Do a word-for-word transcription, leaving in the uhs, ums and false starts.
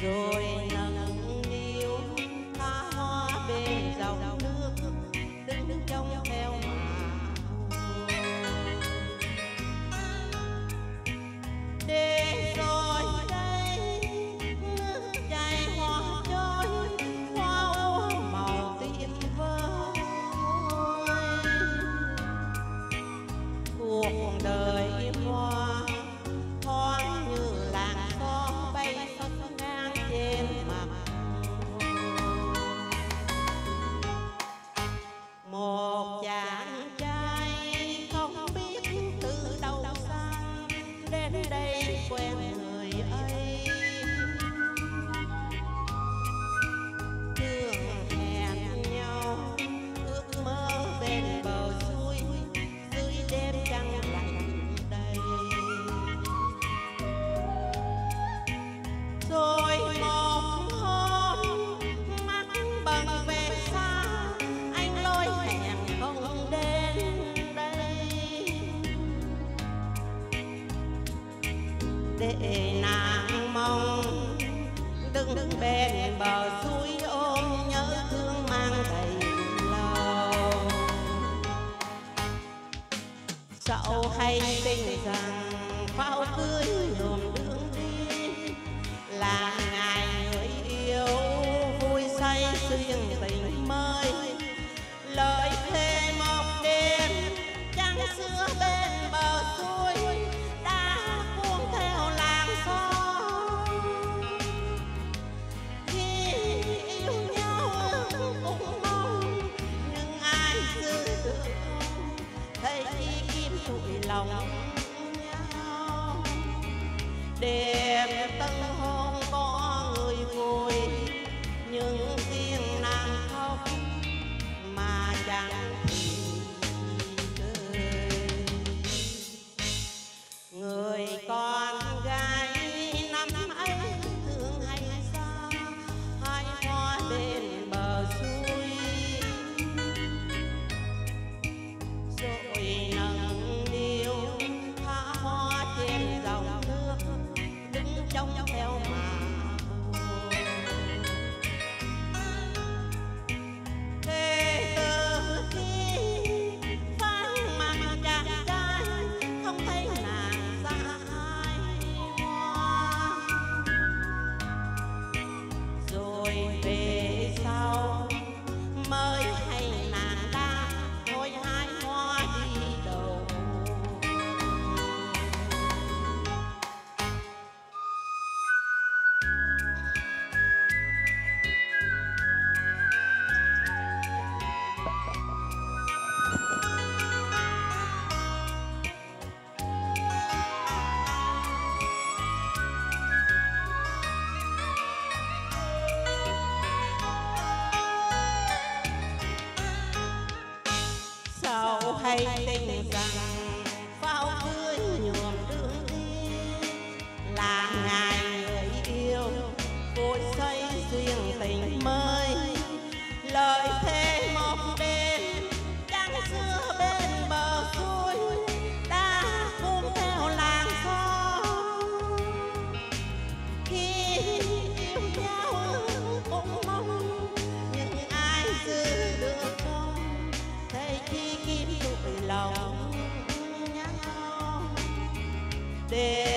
rồi nâng niu tha hoa bên dòng nước đứng trông theo mà để rồi đây nước chảy hoa trôi hoa úa màu tuyệt vời. Cuộc đời hoa thoáng như làn gió bay phất ngang trên mặt. Một chàng trai không biết từ đâu sang đến đây quen người ấy, thường hẹn nhau ước mơ bên bờ suối dưới đêm trăng lạnh đầy. Rồi một hôm mắt bận về xa, anh lối hẹn không đến đây để nàng mong đứng đứng bên bờ suối ôm nhớ thương mang đầy lòng. Dẫu hay tin rằng pháo cưới nhuộm đường đi là ngày người yêu vui say xuyên tình mới, lời thề một đêm trăng xưa bên bờ suối đã cuốn theo làn gió. Khi yêu nhau cũng mong nhưng ai giữ được không thấy kim tụi lòng nhau. Đêm tân hôn có người vui nhưng riêng nàng khóc mà chẳng thì cười. Người con gái năm ấy thương hay xa hai hoa bên bờ suối, rồi nâng niu tha hoa trên dòng nước đứng trông theo mà buồn. Kể từ khi vắng mặt chàng trai không thấy nàng ra hai hoa, rồi về sau mới hay nàng đã thôi hai hoa đi đâu. Sao hay tin rằng pháo cưới nhuộm đường đi là ngày người yêu vui say duyên tình mới, lời thề một đêm trăng xưa bên bờ suối đã cuốn theo làn gió. Khi yêu nhau cũng mong nhưng ai giữ được không thấy chi kim tụi lòng nhau. Để